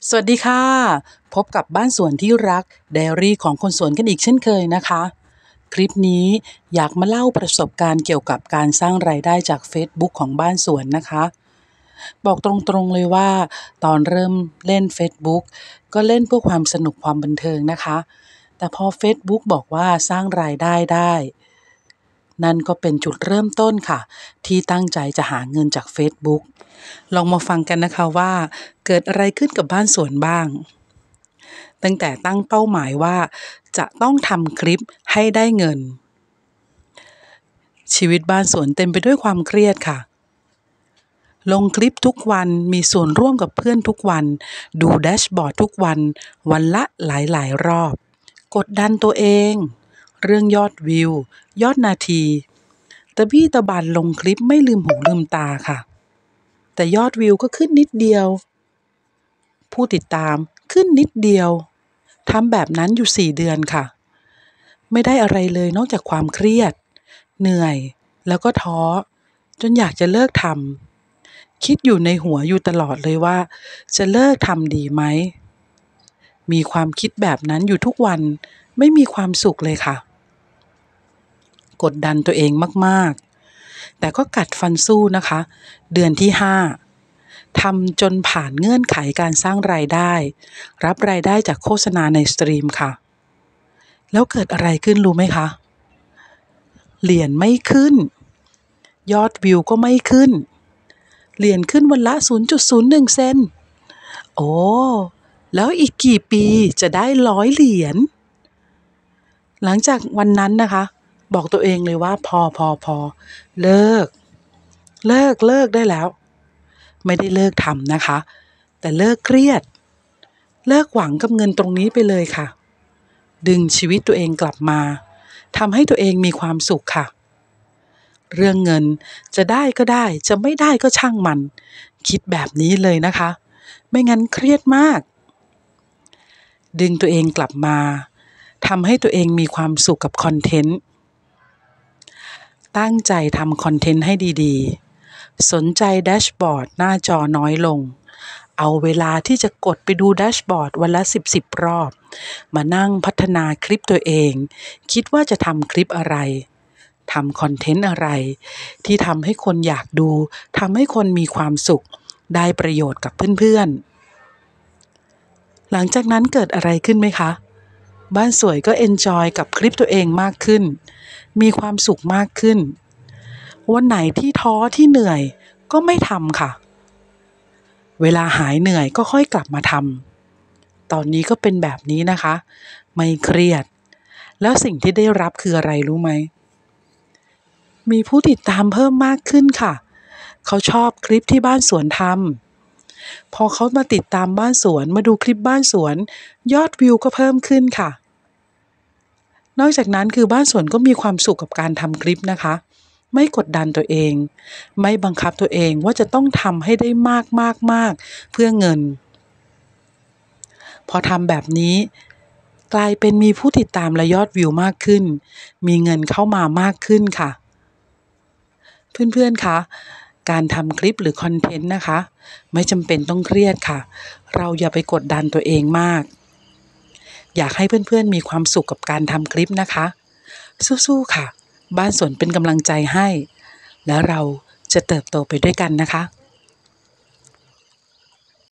สวัสดีค่ะพบกับบ้านสวนที่รักไดอารี่ของคนสวนกันอีกเช่นเคยนะคะคลิปนี้อยากมาเล่าประสบการณ์เกี่ยวกับการสร้างรายได้จาก Facebook ของบ้านสวนนะคะบอกตรงๆเลยว่าตอนเริ่มเล่น Facebook ก็เล่นเพื่อความสนุกความบันเทิงนะคะแต่พอ Facebook บอกว่าสร้างรายได้ได้นั่นก็เป็นจุดเริ่มต้นค่ะที่ตั้งใจจะหาเงินจาก Facebook ลองมาฟังกันนะคะว่าเกิดอะไรขึ้นกับบ้านสวนบ้างตั้งแต่ตั้งเป้าหมายว่าจะต้องทำคลิปให้ได้เงินชีวิตบ้านสวนเต็มไปด้วยความเครียดค่ะลงคลิปทุกวันมีส่วนร่วมกับเพื่อนทุกวันดูแดชบอร์ดทุกวันวันละหลายๆรอบกดดันตัวเองเรื่องยอดวิวยอดนาทีตะบี้ตะบันลงคลิปไม่ลืมหูลืมตาค่ะแต่ยอดวิวก็ขึ้นนิดเดียวผู้ติดตามขึ้นนิดเดียวทำแบบนั้นอยู่4 เดือนค่ะไม่ได้อะไรเลยนอกจากความเครียดเหนื่อยแล้วก็ท้อจนอยากจะเลิกทำคิดอยู่ในหัวอยู่ตลอดเลยว่าจะเลิกทำดีไหมมีความคิดแบบนั้นอยู่ทุกวันไม่มีความสุขเลยค่ะกดดันตัวเองมากๆแต่ก็กัดฟันสู้นะคะเดือนที่5ทำจนผ่านเงื่อนไขการสร้างรายได้รับรายได้จากโฆษณาในสตรีมค่ะแล้วเกิดอะไรขึ้นรู้ไหมคะเหรียญไม่ขึ้นยอดวิวก็ไม่ขึ้นเหรียญขึ้นวันละ 0.01 เซนต์โอ้แล้วอีกกี่ปีจะได้100 เหรียญหลังจากวันนั้นนะคะบอกตัวเองเลยว่าพอเลิกได้แล้วไม่ได้เลิกทำนะคะแต่เลิกเครียดเลิกหวังกับเงินตรงนี้ไปเลยค่ะดึงชีวิตตัวเองกลับมาทำให้ตัวเองมีความสุขค่ะเรื่องเงินจะได้ก็ได้จะไม่ได้ก็ช่างมันคิดแบบนี้เลยนะคะไม่งั้นเครียดมากดึงตัวเองกลับมาทำให้ตัวเองมีความสุขกับคอนเทนต์ตั้งใจทำคอนเทนต์ให้ดีๆสนใจแดชบอร์ดหน้าจอน้อยลงเอาเวลาที่จะกดไปดูแดชบอร์ดวันละ10 รอบมานั่งพัฒนาคลิปตัวเองคิดว่าจะทำคลิปอะไรทำคอนเทนต์อะไรที่ทำให้คนอยากดูทำให้คนมีความสุขได้ประโยชน์กับเพื่อนๆหลังจากนั้นเกิดอะไรขึ้นไหมคะบ้านสวยก็เอนจอยกับคลิปตัวเองมากขึ้นมีความสุขมากขึ้นวันไหนที่ท้อที่เหนื่อยก็ไม่ทำค่ะเวลาหายเหนื่อยก็ค่อยกลับมาทำตอนนี้ก็เป็นแบบนี้นะคะไม่เครียดแล้วสิ่งที่ได้รับคืออะไรรู้ไหมมีผู้ติดตามเพิ่มมากขึ้นค่ะเขาชอบคลิปที่บ้านสวนทำพอเขามาติดตามบ้านสวนมาดูคลิปบ้านสวนยอดวิวก็เพิ่มขึ้นค่ะนอกจากนั้นคือบ้านสวนก็มีความสุขกับการทำคลิปนะคะไม่กดดันตัวเองไม่บังคับตัวเองว่าจะต้องทำให้ได้มากเพื่อเงินพอทำแบบนี้กลายเป็นมีผู้ติดตามและยอดวิวมากขึ้นมีเงินเข้ามามากขึ้นค่ะเพื่อนๆคะการทำคลิปหรือคอนเทนต์นะคะไม่จำเป็นต้องเครียดค่ะเราอย่าไปกดดันตัวเองมากอยากให้เพื่อนๆมีความสุขกับการทำคลิปนะคะสู้ๆค่ะบ้านสวนเป็นกำลังใจให้แล้วเราจะเติบโตไปด้วยกันนะคะ